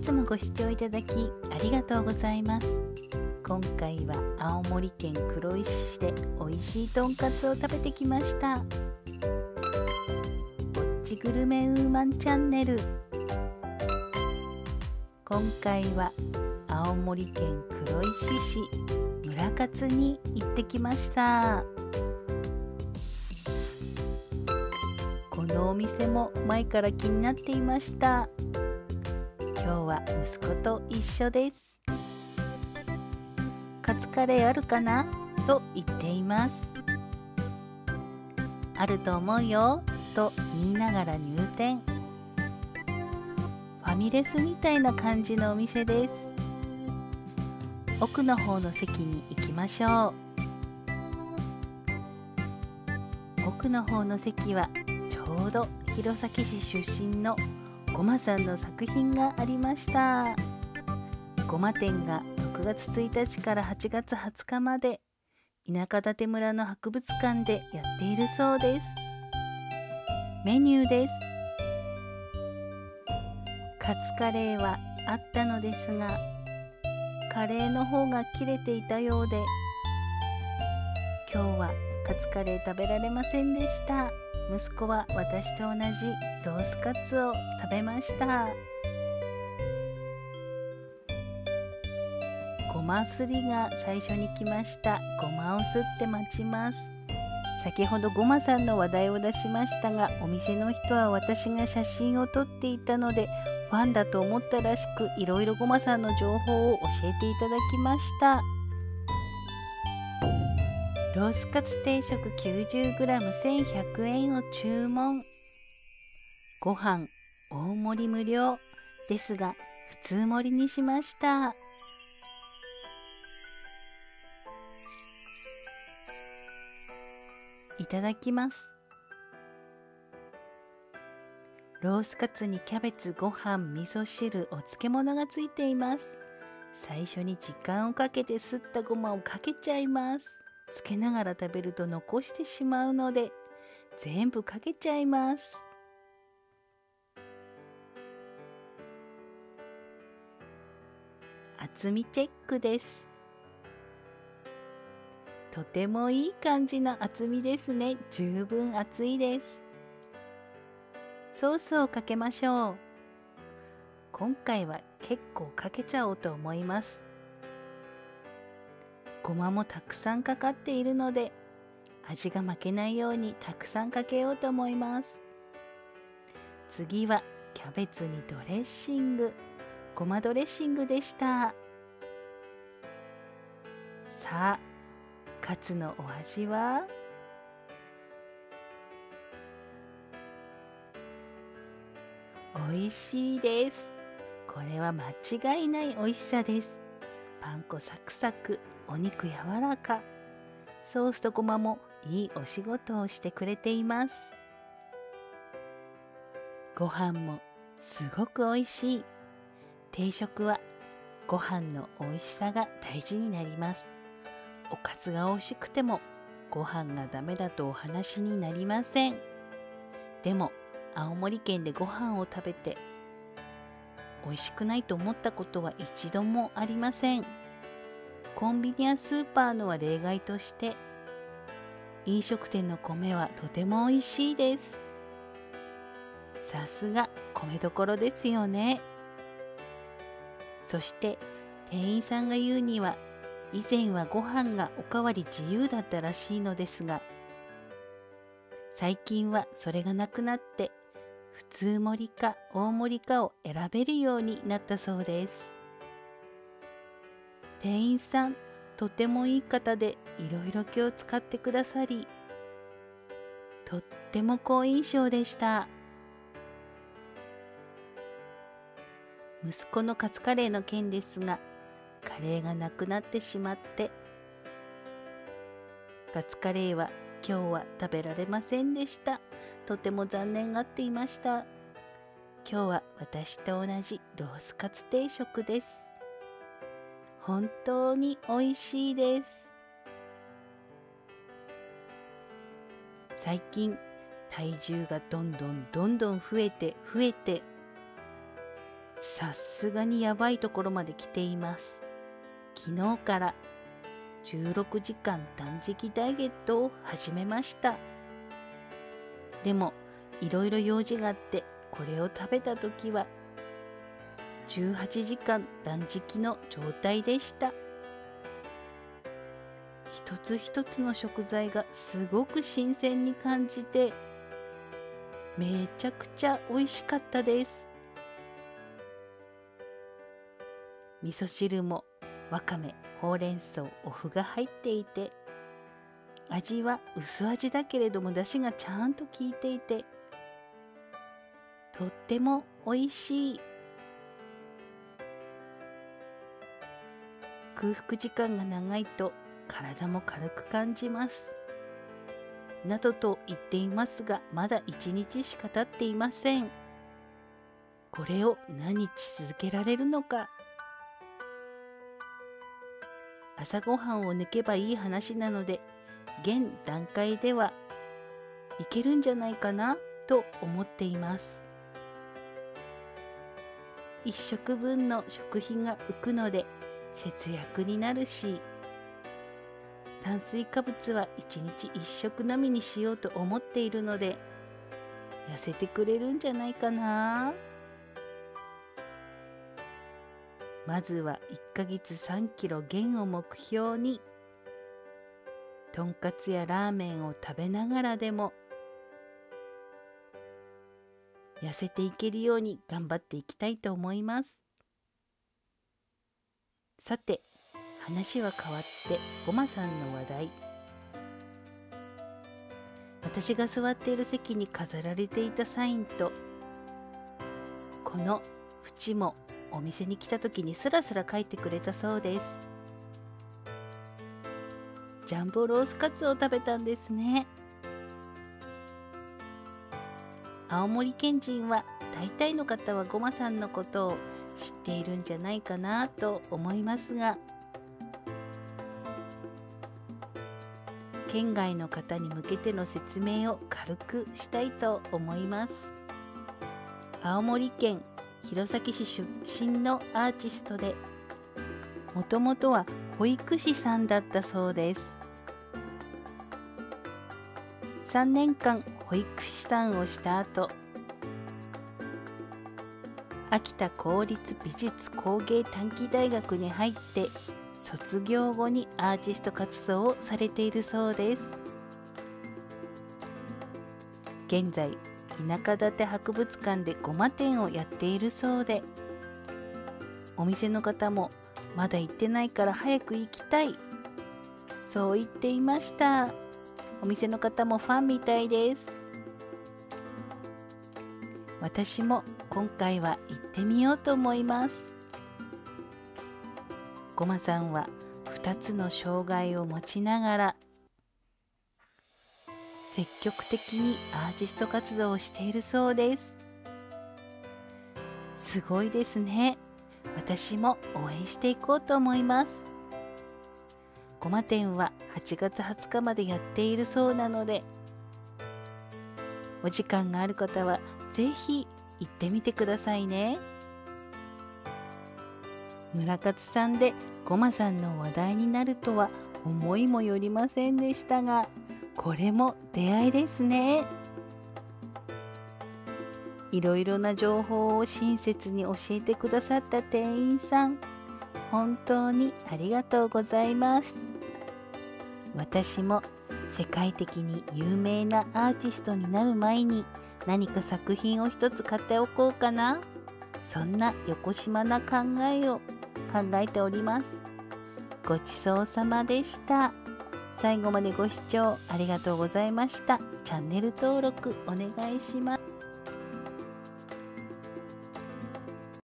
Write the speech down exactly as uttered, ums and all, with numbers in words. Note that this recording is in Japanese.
つもご視聴いただきありがとうございます。今回は青森県黒石市で美味しいとんかつを食べてきました。ぼっちグルメウーマンチャンネル。今回は青森県黒石市村勝に行ってきました。このお店も前から気になっていました。今日は息子と一緒です。カツカレーあるかなと言っています。あると思うよと言いながら入店。ファミレスみたいな感じのお店です。奥の方の席に行きましょう。奥の方の席はちょうど弘前市出身のごまさんの作品がありました。ごま展がろくがつついたちからはちがつはつかまで田舎館村の博物館でやっているそうです。メニューです。カツカレーはあったのですが、カレーの方が切れていたようで、今日はカツカレー食べられませんでした。息子は私と同じロースカツを食べました。ごますりが最初に来ました。ごまをすって待ちます。先ほどごまさんの話題を出しましたが、お店の人は私が写真を撮っていたのでファンだと思ったらしく、いろいろごまさんの情報を教えていただきました。ロースカツ定食 きゅうじゅうグラムせんひゃくえんを注文。ご飯大盛り無料ですが普通盛りにしました。いただきます。ロースカツにキャベツ、ご飯、味噌汁、お漬物がついています。最初に時間をかけてすったごまをかけちゃいます。つけながら食べると残してしまうので全部かけちゃいます。厚みチェックです。とてもいい感じの厚みですね。十分厚いです。ソースをかけましょう。今回は結構かけちゃおうと思います。ごまもたくさんかかっているので味が負けないようにたくさんかけようと思います。次はキャベツにドレッシング、ごまドレッシングでした。さあカツのお味は？美味しいです。これは間違いない美味しさです。パン粉サクサク、お肉柔らか、ソースとごまもいいお仕事をしてくれています。ご飯もすごく美味しい。定食はご飯の美味しさが大事になります。おかずが美味しくてもご飯がダメだとお話になりません。でも青森県でご飯を食べて美味しくないと思ったことは一度もありません。コンビニやスーパーのは例外として、飲食店の米はとても美味しいです。さすが米どころですよね。そして店員さんが言うには、以前はご飯がおかわり自由だったらしいのですが、最近はそれがなくなって普通盛りか大盛りかを選べるようになったそうです。店員さんとてもいい方で、いろいろ気を使ってくださり、とっても好印象でした。息子のカツカレーの件ですが、カレーがなくなってしまって、カツカレーは今日は食べられませんでした。とても残念がっていました。今日は私と同じロースカツ定食です。本当に美味しいです。最近体重がどんどんどんどん増えて増えてさすがにやばいところまで来ています。昨日からじゅうろくじかん断食ダイエットを始めました。でもいろいろ用事があってこれを食べた時はじゅうはちじかん断食の状態でした。一つ一つの食材がすごく新鮮に感じてめちゃくちゃ美味しかったです。味噌汁もわかめ、ほうれん草、お麩が入っていて、味は薄味だけれども出汁がちゃんと効いていて、とっても美味しい。空腹時間が長いと体も軽く感じます。などと言っていますが、まだいちにちしか経っていません。これを何日続けられるのか。朝ごはんを抜けばいい話なので、現段階ではいけるんじゃないかなと思っています。一食分の食費が浮くので節約になるし、炭水化物はいちにちいっ食のみにしようと思っているので、痩せてくれるんじゃないかな。まずはいっかげつさんキロ減を目標に、とんかつやラーメンを食べながらでも痩せていけるように頑張っていきたいと思います。さて、話は変わってごまさんの話題。私が座っている席に飾られていたサインと、この縁もお店に来た時にスラスラ書いてくれたそうです。ジャンボロースカツを食べたんですね。青森県人は大体の方はごまさんのことを知っているんじゃないかなと思いますが、県外の方に向けての説明を軽くしたいと思います。青森県弘前市出身のアーティストで、もともとは保育士さんだったそうです。さんねんかん保育士さんをした後、秋田公立美術工芸短期大学に入って卒業後にアーティスト活動をされているそうです。現在田舎館博物館でごま店をやっているそうで、お店の方もまだ行ってないから早く行きたい、そう言っていました。お店の方もファンみたいです。私も今回は行ってみようと思います。ごまさんはふたつの障害を持ちながら積極的にアーティスト活動をしているそうです。すごいですね。私も応援していこうと思います。ごま店ははちがつはつかまでやっているそうなので、お時間がある方はぜひ行ってみてくださいね。村勝さんでごまさんの話題になるとは思いもよりませんでしたが、これも出会いですね。いろいろな情報を親切に教えてくださった店員さん、本当にありがとうございます。私も世界的に有名なアーティストになる前に何か作品を一つ買っておこうかな、そんなよこしまな考えを考えております。ごちそうさまでした。最後までご視聴ありがとうございました。チャンネル登録お願いします。